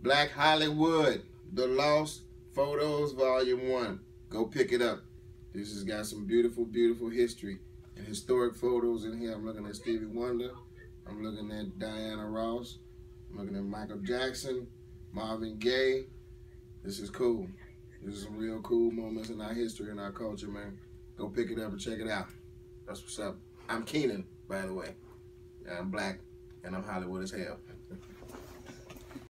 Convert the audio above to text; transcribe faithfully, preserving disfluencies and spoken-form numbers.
Black Hollywood, The Lost Photos, Volume one. Go pick it up. This has got some beautiful, beautiful history and historic photos in here. I'm looking at Stevie Wonder. I'm looking at Diana Ross. I'm looking at Michael Jackson, Marvin Gaye. This is cool. This is some real cool moments in our history and our culture, man. Go pick it up and check it out. That's what's up. I'm Kenan, by the way. I'm black and I'm Hollywood as hell.